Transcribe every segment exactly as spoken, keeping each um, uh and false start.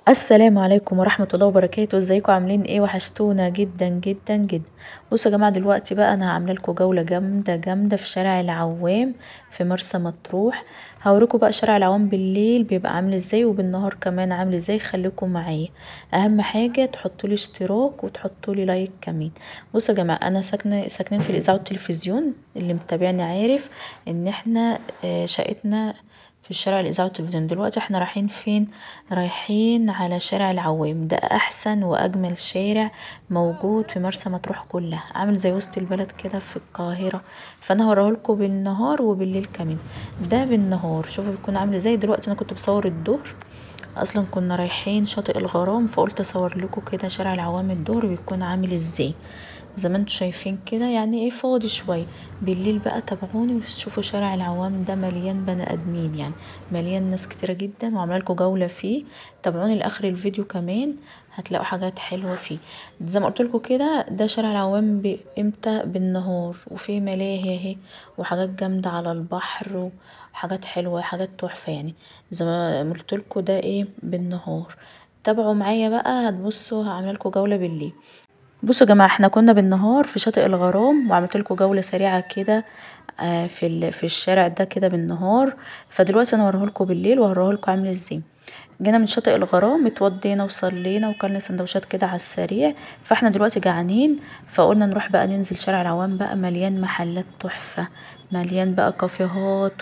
السلام عليكم ورحمة الله وبركاته. ازيكم عاملين ايه؟ وحشتونا جدا جدا جدا. بصوا يا جماعة، دلوقتي بقى انا هعمل لكم جولة جامدة جامدة في شارع العوام في مرسى مطروح. هوريكم بقى شارع العوام بالليل بيبقى عامل ازاي وبالنهار كمان عامل ازاي. خليكم معايا، اهم حاجة تحطوا لي اشتراك وتحطوا لي لايك كمان. بصوا يا جماعة، انا ساكنة ساكنين في الاذاعة والتلفزيون، اللي متابعني عارف ان احنا آه، شقتنا في الشارع الاذاعة والتلفزيون. دلوقتي احنا رايحين فين؟ رايحين على شارع العوام. ده احسن واجمل شارع موجود في مرسى مطروح كلها، عامل زي وسط البلد كده في القاهرة. فانا هوريهولكوا بالنهار وبالليل كمان. ده بالنهار شوفوا بيكون عامل ازاي. دلوقتي انا كنت بصور الظهر، اصلا كنا رايحين شاطئ الغرام، فقلت اصور لكم كده شارع العوام الظهر بيكون عامل ازاي. زي ما انتوا شايفين كده، يعني ايه، فاضي شويه. بالليل بقى تابعوني وشوفوا شارع العوام ده مليان بني ادمين، يعني مليان ناس كتيره جدا، وعامله لكم جوله فيه. تابعوني لاخر الفيديو كمان، هتلاقوا حاجات حلوه فيه. زي ما قلت لكم كده، ده شارع العوام ب- امتى؟ بالنهار، وفيه ملاهي اهي وحاجات جامده على البحر وحاجات حلوه، حاجات تحفه يعني. زي ما قلت لكم ده ايه؟ بالنهار. تابعوا معايا بقى، هتبصوا هعمل لكم جوله بالليل. بصوا يا جماعه، احنا كنا بالنهار في شاطئ الغرام، وعملت لكم جوله سريعه كده آه، في ال- في الشارع ده كده بالنهار. فدلوقتي انا هوريه لكم بالليل وهوريه لكم عامل ازاي. جينا من شاطئ الغرام، اتوضينا وصلينا وكلنا سندوتشات كده على السريع. فاحنا دلوقتي جعانين، فقلنا نروح بقى ننزل شارع العوام. بقى مليان محلات تحفه، مليان بقى كافيهات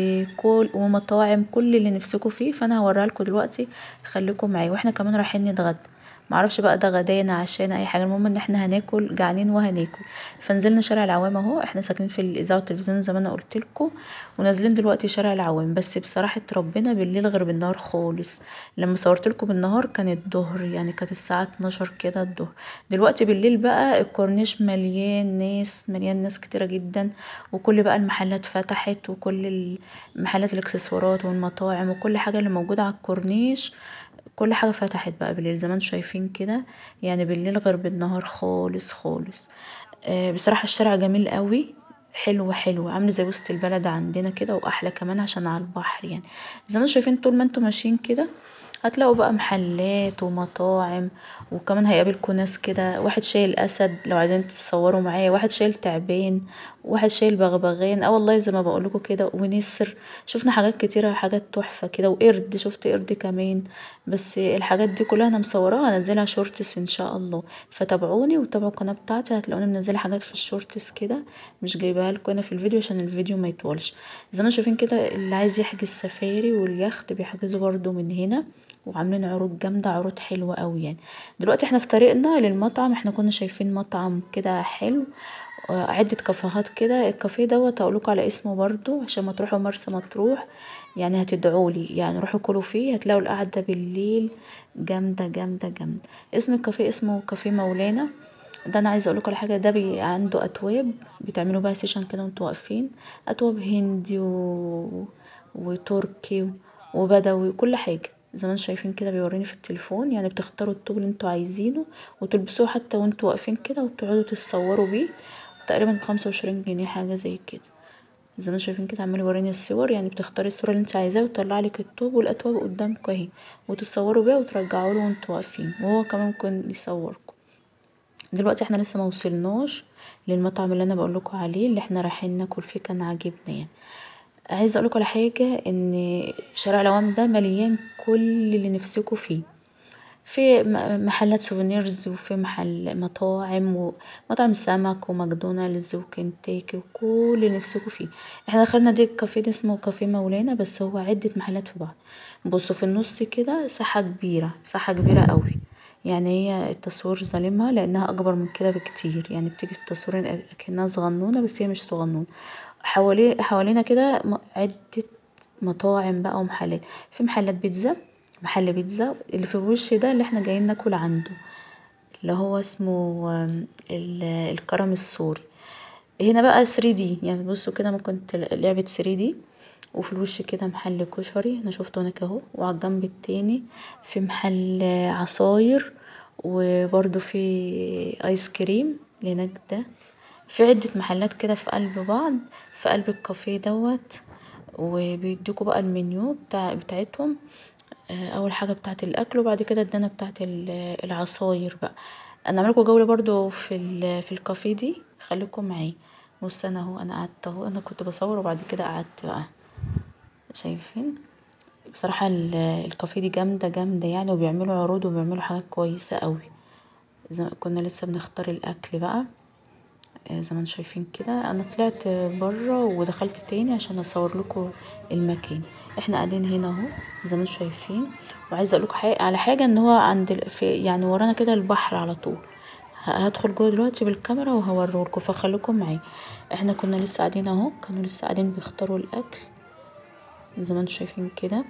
وكل ومطاعم، كل اللي نفسكم فيه. فانا هوريها لكم دلوقتي، خليكم معايا. واحنا كمان رايحين نتغدى، معرفش بقى ده غدانا عشانا اي حاجه، المهم ان احنا هناكل، جعانين وهناكل. فنزلنا شارع العوام اهو. احنا ساكنين في الاذاعه والتلفزيون زي ما انا قلت لكم، ونازلين دلوقتي شارع العوام. بس بصراحه ربنا بالليل غير بالنهار خالص. لما صورت لكم بالنهار كانت الظهر، يعني كانت الساعه اتناشر كده الظهر. دلوقتي بالليل بقى الكورنيش مليان ناس، مليان ناس كتيره جدا. وكل بقى المحلات فتحت، وكل المحلات الاكسسوارات والمطاعم وكل حاجه اللي موجوده على الكورنيش، كل حاجة فتحت بقى بالليل زي ما انتوا شايفين كده. يعني بالليل غير بالنهار خالص خالص. آه بصراحة الشارع جميل قوي، حلو حلو، عامل زي وسط البلد عندنا كده، واحلى كمان عشان على البحر يعني. زي ما انتوا شايفين، طول ما انتوا ماشيين كده هتلاقوا بقى محلات ومطاعم. وكمان هيقابلكوا ناس كده، واحد شايل اسد لو عايزين تتصوروا معاه، واحد شايل تعبان، واحد شايل بغبغان، اه والله زي ما بقولكوا كده، ونسر. شفنا حاجات كتيرة، حاجات تحفة كده، وقرد، شفت قرد كمان. بس الحاجات دي كلها انا مصوراها، هنزلها شورتس ان شاء الله. فتابعوني وتابعوا القناة بتاعتي، هتلاقوني منزله حاجات في الشورتس كده، مش جايباها لكم هنا في الفيديو عشان الفيديو ما يطولش. زي ما شايفين كده، اللي عايز يحجز سفاري واليخت بيحجزوا برضو من هنا، وعاملين عروض جامدة، عروض حلوة قوي يعني. دلوقتي احنا في طريقنا للمطعم. احنا كنا شايفين مطعم كده حلو، آه، عدة كافيهات كده. الكافيه دوت هقولكوا على اسمه برضو عشان ما تروحوا مرسى مطروح، يعني هتدعولي، يعني روحوا كلوا فيه، هتلاقوا القعدة بالليل جامدة جامدة جامدة. اسم الكافيه اسمه كافيه مولانا. ده انا عايزه اقولك على حاجه، ده بي عنده اتواب بتعملوا بقى سيشن كده وانتوا واقفين. اتواب هندي و... وتركي وبدوي وكل حاجه. زي ما انتوا شايفين كده بيوريني في التليفون، يعني بتختاروا الطوب اللي انتوا عايزينه وتلبسوه حتى وانتوا واقفين كده، وتقعدوا تتصوروا بيه. تقريبا بخمسة وعشرين جنيه حاجه زي كده. زي ما انتوا شايفين كده عمال يوريني الصور، يعني بتختاري الصوره اللي انت عايزاها وتطلع لك الطوب والاتواب قدامكم اهي، وتتصوروا بيها وترجعوا له وانتوا واقفين، وهو كمان ممكن يصوركم. دلوقتي احنا لسه ما وصلناش للمطعم اللي انا بقول لكم عليه، اللي احنا رايحين ناكل فيه، كان عاجبنا يعني. عايزه اقول لكم على حاجه، ان شارع العوام ده مليان كل اللي نفسكم فيه. في م- محلات سوفينيرز، وفي محل مطاعم ومطعم سمك وماكدونالدز وكنتاكي وكل اللي نفسكم فيه. احنا دخلنا دي الكافيه ده اسمه كافيه مولانا، بس هو عدة محلات في بعض. بصوا في النص كده ساحة كبيرة، ساحة كبيرة قوي. يعني هي التصوير ظالمها لانها اكبر من كده بكتير، يعني بتيجي في التصوير كأنها صغنونة بس هي مش صغنونة. حوالي حوالينا كده م- عدة مطاعم بقى ومحلات. في محلات بيتزا، محل بيتزا اللي في الوش ده اللي احنا جايين ناكل عنده، اللي هو اسمه آم، ال- الكرم السوري. هنا بقى ثري دي، يعني بصوا كده ممكن تل- لعبة ثري دي. وفي الوش كده محل كشري انا شفته هناك اهو، وعلى الجنب التاني في محل عصاير، وبرضو في ايس كريم اللي هناك ده. في عدة محلات كده في قلب بعض، في قلب الكافيه دوت. وبيدوكوا بقى المنيو بتاع بتاعتهم. اول حاجه بتاعه الاكل، وبعد كده ادانا بتاعه العصاير بقى. انا اعملكم جوله برضو في في الكافيه دي، خليكم معايا. بص انا اهو، انا قعدت اهو، انا كنت بصور وبعد كده قعدت بقى. شايفين بصراحه الكافيه دي جامده جامده يعني، وبيعملوا عروض وبيعملوا حاجات كويسه قوي. كنا لسه بنختار الاكل بقى زي ما انتم شايفين كده. انا طلعت بره ودخلت تاني عشان اصور لكم المكان. احنا قاعدين هنا اهو زي ما انتم شايفين. وعايزه اقول لكم حاجه على حاجه، ان هو عند في يعني ورانا كده البحر على طول. هدخل جوه دلوقتي بالكاميرا وهوريلكم، فخليكم معايا. احنا كنا لسه قاعدين اهو، كانوا لسه قاعدين بيختاروا الاكل زي ما انتم شايفين كده.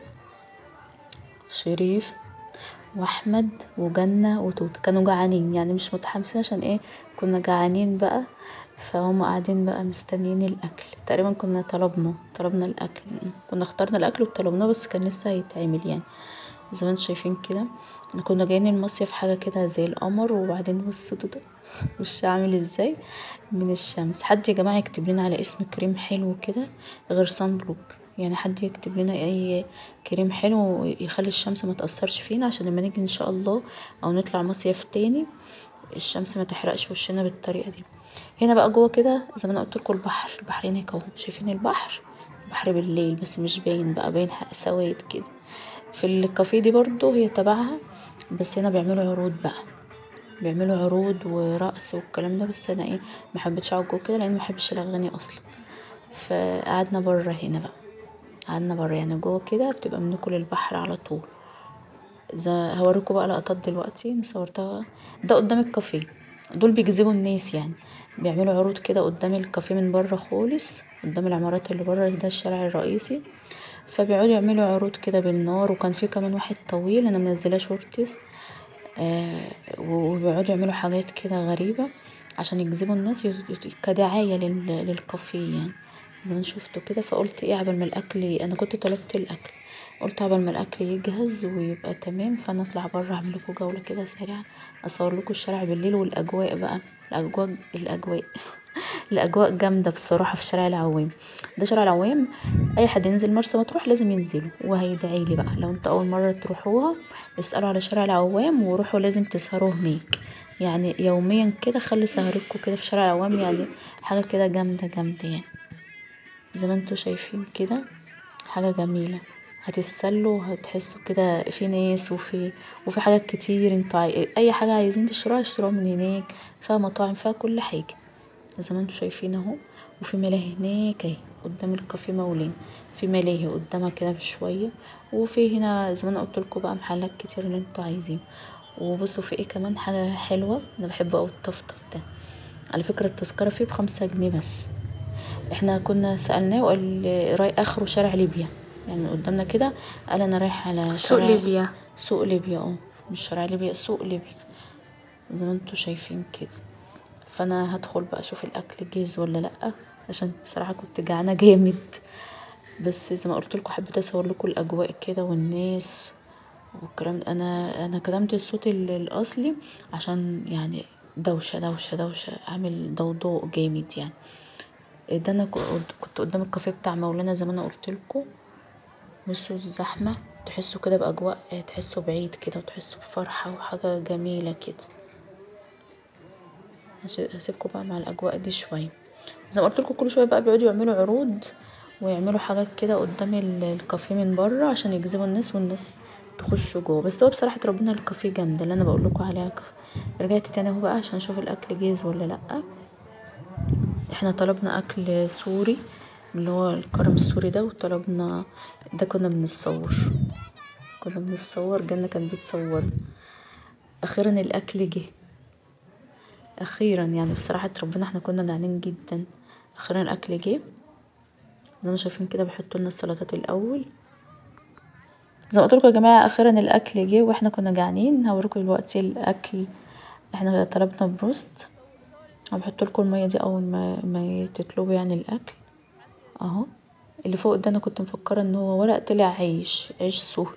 شريف واحمد وجنة وتوت كانوا جعانين يعني، مش متحمسين عشان ايه، كنا جعانين بقى. فهم قاعدين بقى مستنيين الاكل. تقريبا كنا طلبنا طلبنا الاكل، كنا اخترنا الاكل وطلبناه، بس كان لسه هيتعمل يعني. زي ما انتم شايفين كده. كنا جايين المصيف حاجه كده زي القمر. وبعدين بصوا ده وش عامل ازاي من الشمس. حد يا جماعه يكتب لنا على اسم كريم حلو كده غير صن بلوك، يعني حد يكتب لنا اي كريم حلو يخلي الشمس ما تاثرش فينا، عشان لما نيجي ان شاء الله او نطلع مصيف تاني الشمس ما تحرقش وشنا بالطريقه دي. هنا بقى جوه كده زي ما انا قلت لكم البحر، البحر هناك اهو، شايفين البحر. البحر بالليل بس مش باين بقى، باين سواد كده. في الكافيه دي برضو هي تبعها، بس هنا بيعملوا عروض بقى، بيعملوا عروض ورقص والكلام ده. بس انا ايه محبتش اقعد جوه كده لان محبش الاغاني اصلا. فقعدنا بره هنا بقى، قعدنا بره يعني. جوه كده بتبقى منكم البحر على طول. هوريكم بقى لقطات دلوقتي انا صورتها. ده قدام الكافيه، دول بيجذبوا الناس يعني. بيعملوا عروض كده قدام الكافيه من بره خالص، قدام العمارات اللي بره. ده الشارع الرئيسي. فبيقعدوا يعملوا عروض كده بالنار. وكان في كمان واحد طويل انا منزلاه شورتس، آه وبيقعدوا يعملوا حاجات كده غريبة عشان يجذبوا الناس كدعاية للكافيه يعني. زي ما شفتوا كده. فقلت ايه عبال ما الاكل، انا كنت طلبت الاكل، قلت عبال ما الاكل يجهز ويبقى تمام فانا اطلع بره اعمل لكم جوله كده سريعه، اصور لكم الشارع بالليل والاجواء بقى. الاجواء الاجواء الاجواء جامده بصراحه في شارع العوام. ده شارع العوام، اي حد ينزل مرسى مطروح لازم ينزله. وهيدعي لي بقى لو انت اول مره تروحوها، اسالوا على شارع العوام وروحوا، لازم تسهروا هناك يعني يوميا كده. خلي سهرتكم كده في شارع العوام يعني، حاجه كده جامده جامده يعني. زي ما انتوا شايفين كده حاجه جميله. هتتسلوا وهتحسوا كده في ناس، وفي وفي حاجات كتير. انتوا عاي... اي حاجه عايزين تشتروها اشتروها من هناك. فيها مطاعم، فيها كل حاجه زي ما انتوا شايفين اهو. وفي ملاهي هناك اهي قدام الكافيه مولين، في ملاهي قدامها كده بشويه. وفي هنا زي ما انا قلت لكم بقى محلات كتير اللي انتوا عايزين. وبصوا في ايه كمان حاجه حلوه، انا بحب اوي الطفطف ده. على فكره التذكره فيه بخمسة جنيه بس. احنا كنا سألناه وقال راي اخره شارع ليبيا يعني قدامنا كده. قال انا رايح على سوق شارع ليبيا. سوق ليبيا. اه مش شارع ليبيا، سوق ليبيا زي ما انتوا شايفين كده. فانا هدخل بقى اشوف الاكل جاهز ولا لا، عشان بصراحه كنت جعانه جامد. بس زي ما قلت لكم حبيت اصور لكم الاجواء كده والناس والكلام ده. انا انا كلمت الصوت ال- الاصلي عشان يعني دوشه دوشه دوشه، عامل ضوضاء جامد يعني. ده انا كنت قدام الكافيه بتاع مولانا زي ما انا قلت لكم. بصوا الزحمه، تحسوا كده باجواء، تحسوا بعيد كده وتحسوا بفرحه وحاجه جميله كده. هسيبكم بقى مع الاجواء دي شويه. زي ما قلت لكم كل شويه بقى بيقعدوا يعملوا عروض ويعملوا حاجات كده قدام ال- الكافيه من بره عشان يجذبوا الناس والناس تخش جوه. بس هو بصراحه ربنا الكافيه جامده اللي انا بقول لكم عليها كافيه. رجعت تاني اهو بقى عشان اشوف الاكل جاهز ولا لا. احنا طلبنا اكل سوري اللي هو الكرم السوري ده، وطلبنا ده. كنا بنتصور كنا بنتصور جنة كان بيتصور. اخيرا الاكل جه، اخيرا يعني بصراحه ربنا احنا كنا جعانين جدا. اخيرا الاكل جه. زي ما شايفين كده بيحطوا لنا السلطات الاول. زي ما قلت لكم يا جماعه اخيرا الاكل جه واحنا كنا جعانين. هوريكم دلوقتي الاكل. احنا طلبنا بروست. هبحط لكم الميه دي اول ما ما تطلبوا يعني الاكل اهو. اللي فوق ده انا كنت مفكره ان هو ورق، طلع عيش عيش سوري.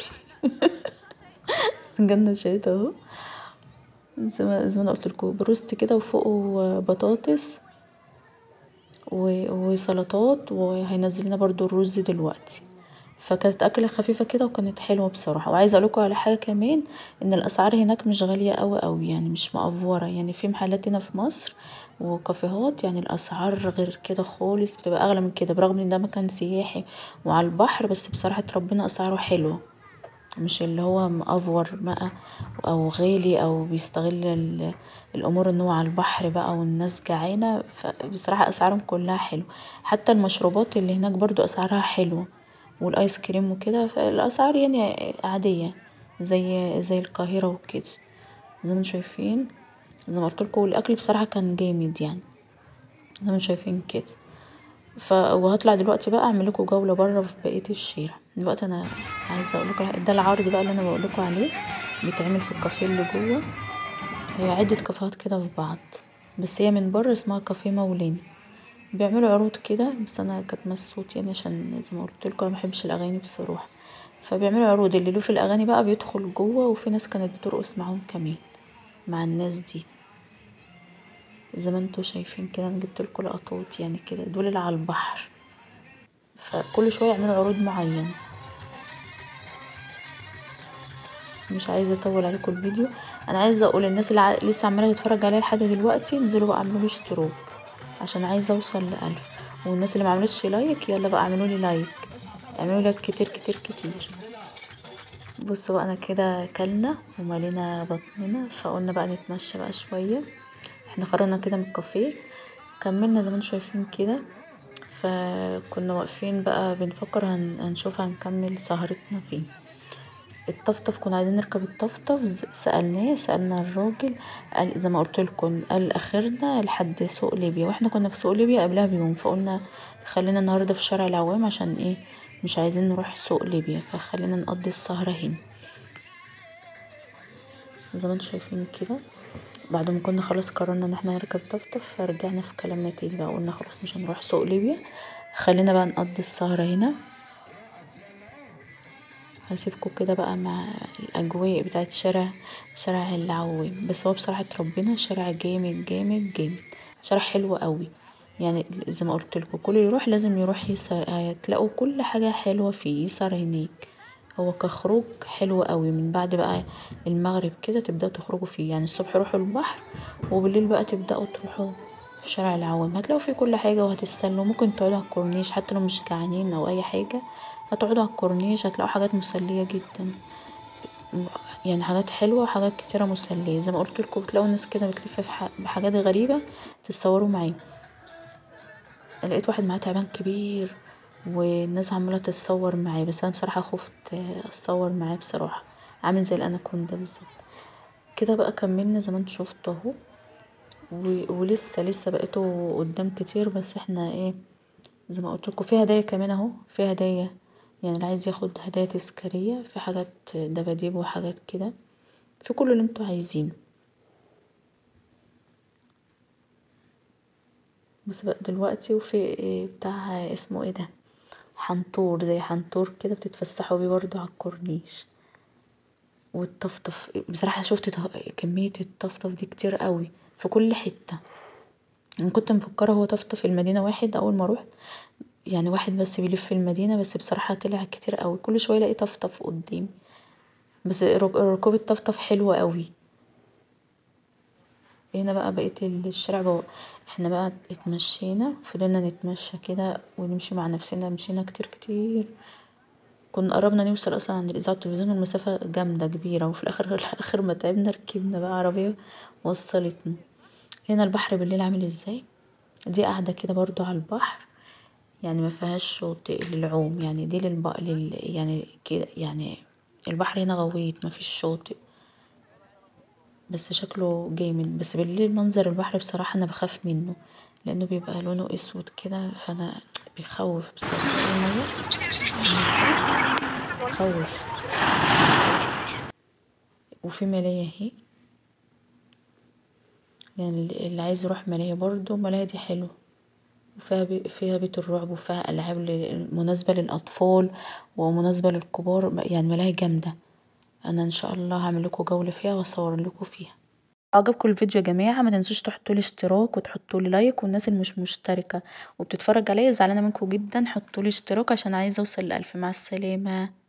جنة شايته اهو. زي ما زي ما انا قلت لكم بروست كده، وفوقه بطاطس و- وسلطات. وهينزل لنا برضو الرز دلوقتي. فكانت اكله خفيفه كده وكانت حلوه بصراحه. وعايزه اقولكوا على حاجه كمان، ان الاسعار هناك مش غاليه قوي قوي، يعني مش مقفوره. يعني في محلات هنا في مصر وكافيهات يعني الاسعار غير كده خالص، بتبقى اغلى من كده، برغم ان ده مكان سياحي وعلى البحر، بس بصراحه ربنا اسعاره حلوه، مش اللي هو مأفور بقى او غالي او بيستغل ال- الامور ان هو على البحر بقى والناس جعانه. فبصراحه اسعارهم كلها حلوه. حتى المشروبات اللي هناك برضو اسعارها حلوه، والايس كريم وكده، فالاسعار يعني عاديه زي زي القاهره وكده، زي ما انتم شايفين. زي ما قلتلكوا، والاكل بصراحه كان جامد يعني، زي ما انتم شايفين كده. ف وهطلع دلوقتي بقى اعمل لكم جوله بره في بقيه الشارع. دلوقتي انا عايزه اقول لكم ده العرض بقى اللي انا بقول لكم عليه، بيتعمل في الكافيه اللي جوه. هي عده كافيهات كده في بعض، بس هي من بره اسمها كافيه مولاني. بيعملوا عروض كده، بس انا كانت مسوت يعني، عشان زي ما قلت لكم انا ما بحبش الاغاني بصراحه. فبيعملوا عروض، اللي له في الاغاني بقى بيدخل جوه، وفي ناس كانت بترقص معاهم كمان مع الناس دي، زي ما انتوا شايفين كده. انا جبت لكم لقطات يعني كده، دول اللي على البحر. فكل شويه يعملوا عروض معينه. مش عايزه اطول عليكم الفيديو. انا عايزه اقول الناس اللي ع... لسه عماله تتفرج عليا لحد دلوقتي، انزلوا بقى اعملوا لي اشتراك، عشان عايزه اوصل لألف. والناس اللي ما عملتش لايك، يلا بقى اعملوا لي لايك، اعملوا لايك كتير كتير كتير. بصوا بقى، انا كده اكلنا ومالينا بطننا، فقلنا بقى نتمشى بقى شويه. احنا خرجنا كده من الكافيه، كملنا زي ما انتم شايفين كده. فكنا واقفين بقى بنفكر هن... هنشوف هنكمل سهرتنا فين. الطفطف كنا عايزين نركب الطفطف، ز- سألناه سألنا الراجل، قال زي ما قلت لكم، قال اخرنا لحد سوق ليبيا، واحنا كنا في سوق ليبيا قبلها بيوم، فقلنا خلينا النهارده في شارع العوام، عشان ايه مش عايزين نروح سوق ليبيا، فخلينا نقضي السهرة هنا زي ما انتم شايفين كده. بعد ما كنا خلاص قررنا ان احنا نركب طفطف، فرجعنا في كلامنا تاني بقى، قلنا خلاص مش هنروح سوق ليبيا، خلينا بقى نقضي السهرة هنا. هسيبكم كده بقى مع الاجواء بتاعت شارع شارع العوام. بس هو بصراحة ربنا شارع جامد جامد جامد، شارع حلو قوي. يعني زي ما قلت لكم، كل اللي يروح لازم يروح يسهر، هتلاقوا كل حاجة حلوة فيه، يسهر هناك. هو كخروج حلو قوي، من بعد بقى المغرب كده تبدأوا تخرجوا فيه، يعني الصبح روحوا البحر، وبالليل بقى تبدأوا تروحوا في شارع العوام. هتلاقوا فيه كل حاجة وهتستنوا، ممكن تقعدوا على الكورنيش حتى لو مش جعانين او اي حاجة، هتقعدوا على الكورنيش هتلاقوا حاجات مسلية جدا، يعني حاجات حلوة وحاجات كتيرة مسلية. زي ما قلت لكم، بتلاقوا ناس كده بتلف في ح- بحاجات غريبة تتصوروا معاه. لقيت واحد معاه تعبان كبير، والناس عمالة تتصور معاه، بس انا بصراحة خفت اتصور معاه بصراحة، عامل زي الاناكوندا بالظبط كده. بقى كملنا زي ما انتوا شفتوا اهو، و- ولسه لسه بقيتوا قدام كتير، بس احنا ايه، زي ما قلت لكم في هدايا كمان اهو، في هدايا يعني اللي عايز ياخد هدايا تذكارية، في حاجات دباديب وحاجات كده، في كل اللي انتوا عايزينه. بس بقى دلوقتي، وفي إيه بتاع اسمه ايه ده، حنطور، زي حنطور كده بتتفسحوا بيه برضو على الكورنيش. والطفطف بصراحة شفت ط- كمية الطفطف دي كتير قوي في كل حتة. انا كنت مفكرة هو طفطف المدينة واحد اول ما روح، يعني واحد بس بيلف في المدينة، بس بصراحة طلع كتير قوي، كل شوية الاقي طفطف قدامي. بس رك- ركوب الطفطف حلوة قوي. هنا بقى بقيت الشارع بقى، احنا بقى اتمشينا، فضلنا نتمشى كده ونمشي مع نفسنا، مشينا كتير كتير، كنا قربنا نوصل اصلا عند الاذاعه والتلفزيون، المسافه جامده كبيره، وفي الاخر الاخر ما تعبنا ركبنا بقى عربيه وصلتنا. هنا البحر بالليل عامل ازاي، دي قاعده كده برضو على البحر، يعني ما فيهاش شاطئ للعوم، يعني دي للب... لل... يعني كده يعني، البحر هنا غويط ما فيش شاطئ، بس شكله جامد. بس بالليل منظر البحر بصراحة انا بخاف منه، لانه بيبقى لونه اسود كده، فانا بيخوف بصراحة المية ازاي، بتخوف. وفي ملاهي اهي، يعني اللي عايز يروح ملاهي برضو، ملاهي دي حلوة، وفيها بي فيها بيت الرعب، وفيها العاب ل- مناسبة للاطفال ومناسبة للكبار، يعني ملاهي جامدة. انا ان شاء الله هعمل لكم جولة فيها واصور لكم فيها. عجبكم الفيديو يا جماعه متنسوش تحطولي اشتراك وتحطولي لايك، والناس اللي مش مشتركه وبتتفرج عليا زعلانه منكم جدا حطولي اشتراك عشان عايزه اوصل لألف. مع السلامه.